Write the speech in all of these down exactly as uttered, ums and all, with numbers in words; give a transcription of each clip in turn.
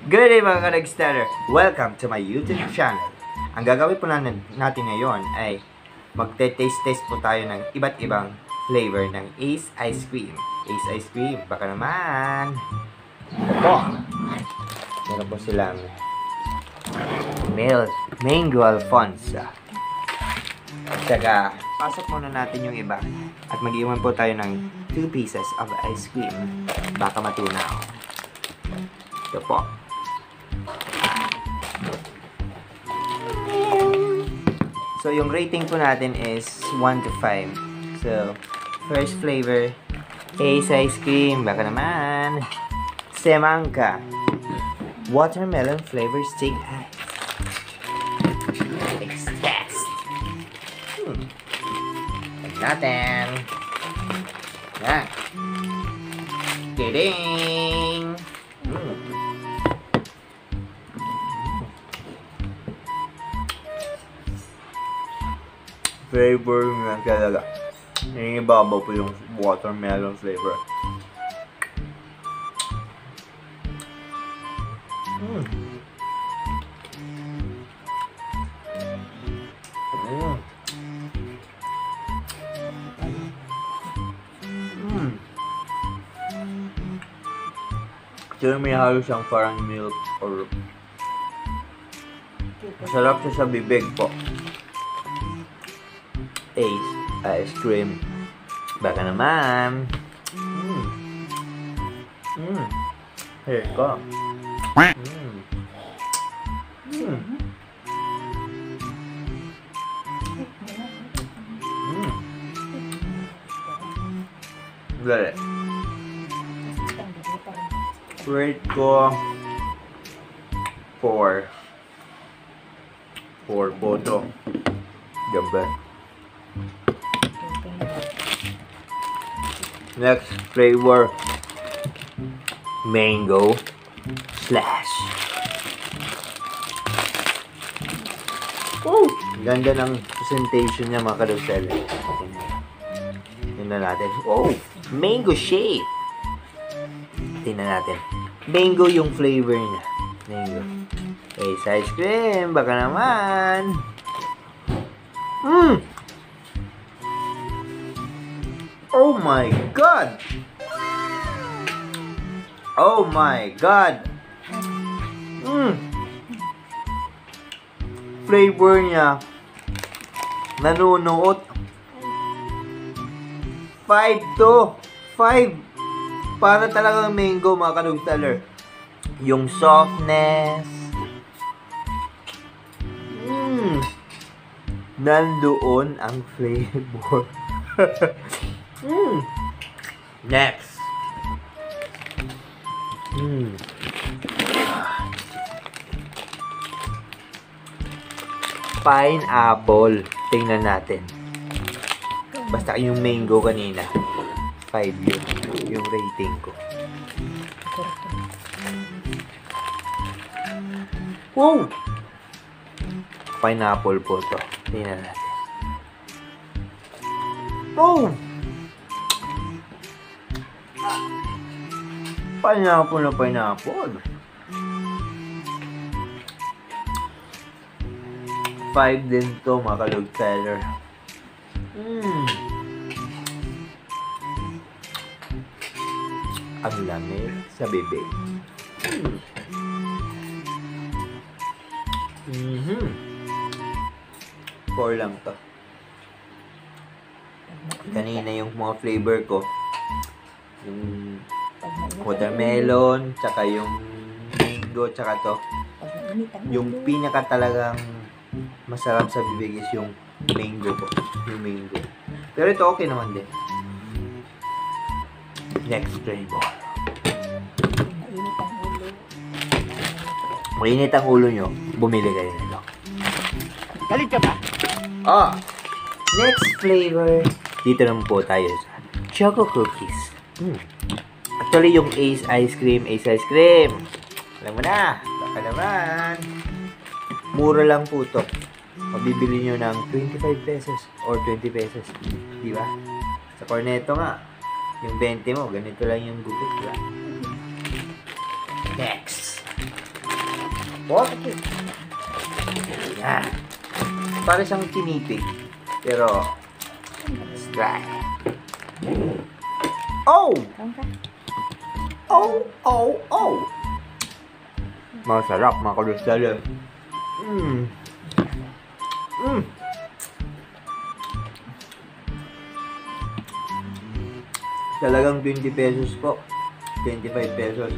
Good day mga ka-Nagsteller! Welcome to my YouTube channel. Ang gagawin po natin, natin ngayon ay magte-taste-test po tayo ng iba't ibang flavor ng Ace Ice Cream. Ace Ice Cream, baka naman. Ito. Meron po silang milk, mango alfonso. At saka, pasok muna natin yung iba. At mag-iwan po tayo ng two pieces of ice cream. Baka matunaw. Ito po. So, yung rating po natin is one to five. So, first flavor, Ace Ice Cream. Baka naman. Semangka. Watermelon flavor stick ice. Taste test. Hmm. Tignan natin. Yan. Kidding! Hmm. Flavor nga talaga. Nangingibabaw po yung watermelon flavor. Mm. Mm. Mm. Actually, may halos siyang parang milk or masarap siya sa bibig po. Ace Ice Cream. Baka naman. Mm. Mm. Here you go. Mm. Mm. Mm. Dali. Rate ko four. four po to. Gabi. Next flavor, mango slash. Oh, ganda ng presentation niya mga kadosel. Tingnan natin. Oh, mango shake. Tingnan natin. Mango yung flavor niya. Mango. Ace Ice Cream, baka naman. Mmm. Oh my God! Oh my God! Mm. Flavor niya nanunuot. five to five. Para talagang mango mga kadugtaler. Yung softness. Mm. Nandoon ang flavor. Mm. Next. Mm. Pineapple. Tingnan natin. Basta yung mango kanina. five yun. Yung rating ko. Wow! Pineapple po to. Tingnan natin. Oh! Pineapple na pineapple. Five din to mga kalugseller. Mm. Ang lamig sa bibig. Mm. Mm-hmm. Four lang to. Kanina yung mga flavor ko. Yung watermelon, tsaka yung mango, tsaka to. Yung pinaka talagang masarap sa bibig is yung mango po. Yung mango. Pero ito okay naman din. Next flavor. Mainit ang ulo nyo, bumili kayo nito. Galit ka ba? Ah! Next flavor. Dito naman po tayo sa Choco Cookies. Hmm. Actually, yung Ace Ice Cream, Ace Ice Cream. Alam mo na, baka naman. Mura lang po to. Mabibili nyo ng twenty-five pesos or twenty pesos. Di ba? Sa Cornetto nga, yung twenty mo, ganito lang yung gupit. Diba? Next. Bakit? Yan. Para siyang tinipig. Pero, let's try. Oh! Oh! Oh! Oh! Masarap mga kalustalo. Mmm. Mmm. Talagang twenty pesos po. twenty-five pesos.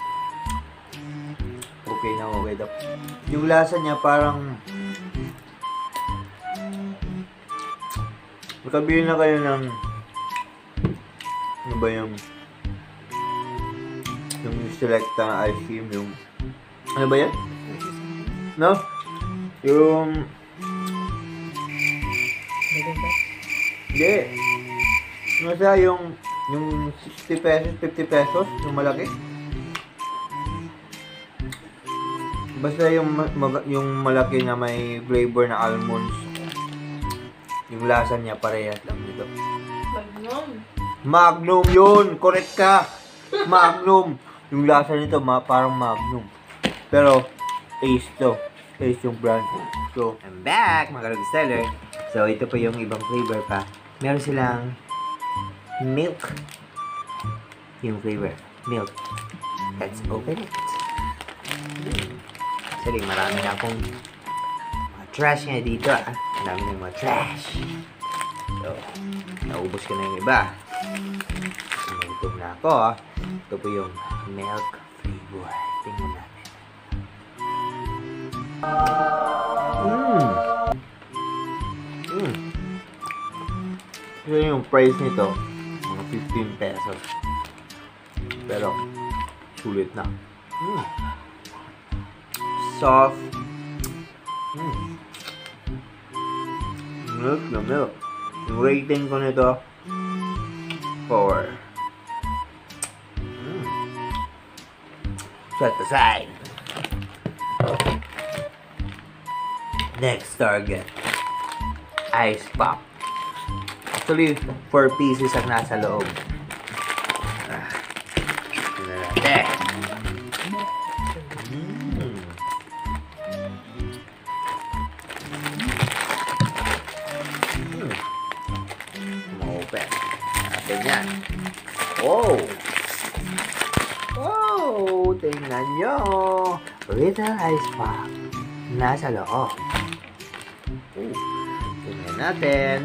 Okay na, okay daw. Yung lasa niya parang makabili na kayo ng ano ba yung yung selecta na ice cream, yung ano ba yan? No? Yung hindi. Nasa yung yung sixty pesos, fifty pesos, yung malaki. Basta yung mag, yung malaki na may flavor na almonds. Yung lasa niya parehas lang dito. Magnum. Magnum yun! Correct ka! Magnum! Yung lasa nito ma parang Magnum. Pero Ace to. Ace yung brand. So, I'm back mga kalugsteller. So, ito po yung ibang flavor pa. Meron silang milk. Yung flavor. Milk. Let's open it. Actually, marami na akong mga trash nga dito ah. Marami na mga trash. So, naubos ko na yung iba. Nagutom na ako ah. Ito po yung milk flavor. Tingnan natin. Mmm. Mmm. Ito yung price nito. Mga fifteen pesos. Pero, sulit na. Mmm. Soft. Mmm. Milk na milk. Yung rating ko nito, four. Mm. Set aside. Next target. Ice pop. Actually, four pieces ang nasa loob. Ah. Tignan natin. Mm. Open. Natin yan. Oh! Oh! Tingnan nyo! Little ice pop. Nasa loob. Oh. Tingnan natin.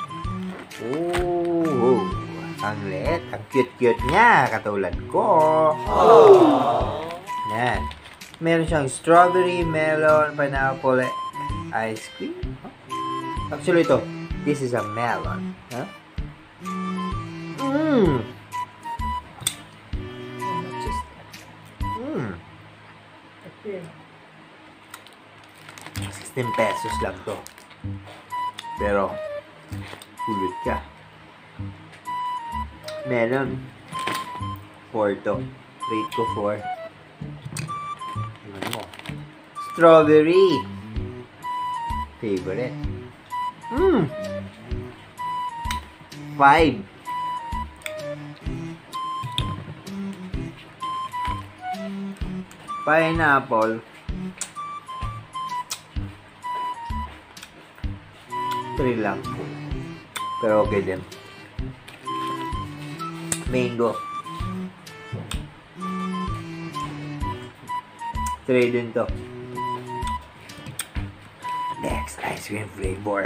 Oh! Ang liit. Ang cute-cute niya. Katulad ko. Oh! Yan. Meron siyang strawberry, melon, pineapple, ice cream. Actually, ito. This is a melon. Huh? Mmm. Mmm. sixteen pesos lang to. Pero, sulit ka. Melon. four to. Rate ko four. Ano mo? Strawberry. Favorite. Mmm. five. Pineapple. three lang po. Pero okay din. Mango. three din to. Next, ice cream flavor.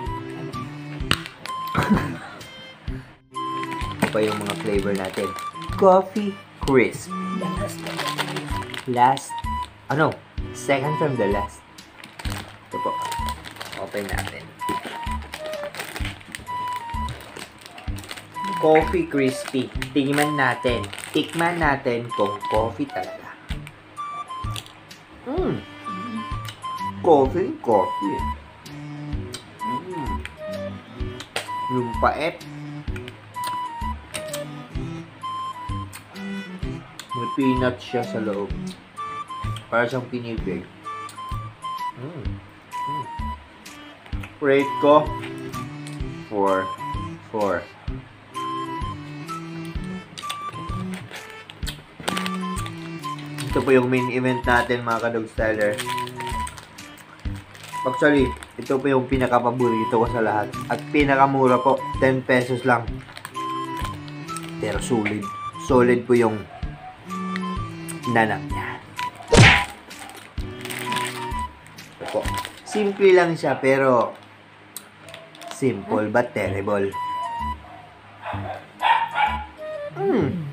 Ito pa yung mga flavor natin. Coffee crisp. Last. Ano? Second from the last. Ito po. Open natin. Coffee crispy. Tingnan natin. Tikman natin kung coffee talaga. Mmm. Coffee, coffee. Mmm. Yung paet. May peanut siya sa loob. Para siyang pinibig. Mmm. Mm. Rate ko. four. four. Ito po yung main event natin mga ka-dog styler. Actually, ito po yung pinaka-paborito ko sa lahat. At pinakamura po, ten pesos lang. Pero solid. Solid po yung nanang niya. Ito po. Simple lang siya pero simple but terrible. Hmm.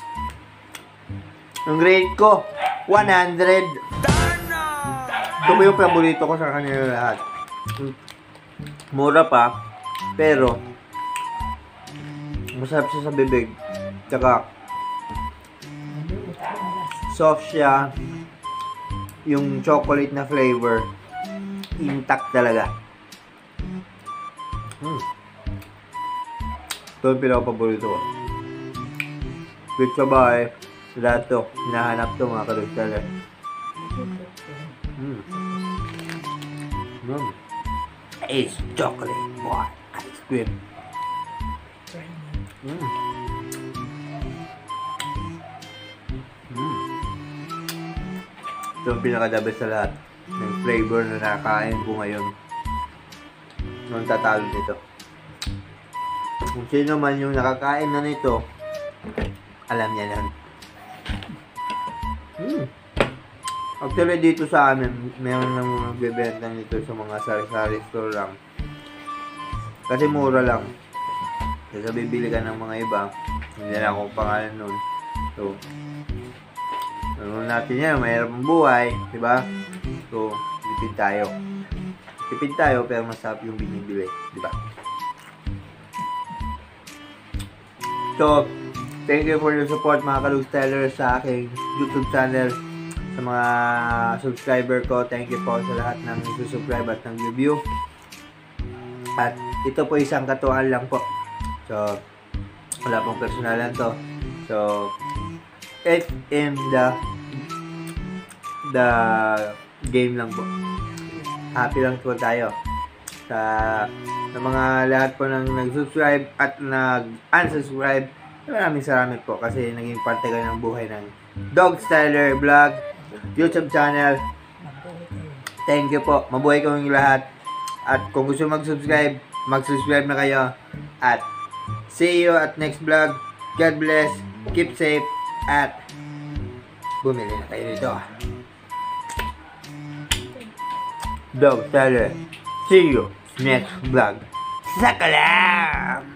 Ang grade ko, one hundred. Ito po yung paborito ko sa kanila lahat. Mura pa, pero masarap siya sa bibig. Tsaka soft siya. Yung chocolate na flavor intact talaga. Hmm. Ito yung pinaka-paborito ko. With sabay, lahat to. Hinahanap to mga ka-dog styler. Mm. Mm. It's chocolate bar ice cream. Mm. Mm. Ito ang pinaka-the best sa lahat. Yung flavor na nakakain ko ngayon. Nung tatalo nito. Kung sino man yung nakakain na nito, alam niya lang. Mm. Actually, dito sa amin, meron lang nagbebenta nito sa mga sari-sari store lang. Kasi mura lang. Kasi bibili ka ng mga iba, hindi na akong pangalan nun. So, ano natin yan, mahirap ang buhay, di ba? So, tipid tayo. Tipid tayo, pero masarap yung binibili, di ba? So, thank you for your support mga ka-dog styler sa aking YouTube channel. Sa mga subscriber ko, thank you po sa lahat ng subscribe at ng review. At ito po isang katuan lang po. So, wala pong personalan to. So, it's in the the game lang po. Happy lang po tayo sa, sa mga lahat po ng nag-subscribe at nag-unsubscribe. Maraming salamat po kasi naging parte kayo ng buhay ng Dog Styler Vlog YouTube channel. Thank you po. Mabuhay kayong lahat. At kung gusto mag-subscribe, mag-subscribe na kayo. At see you at next vlog. God bless. Keep safe. At bumili na kayo dito. Dog Styler. See you next vlog. Sakalam!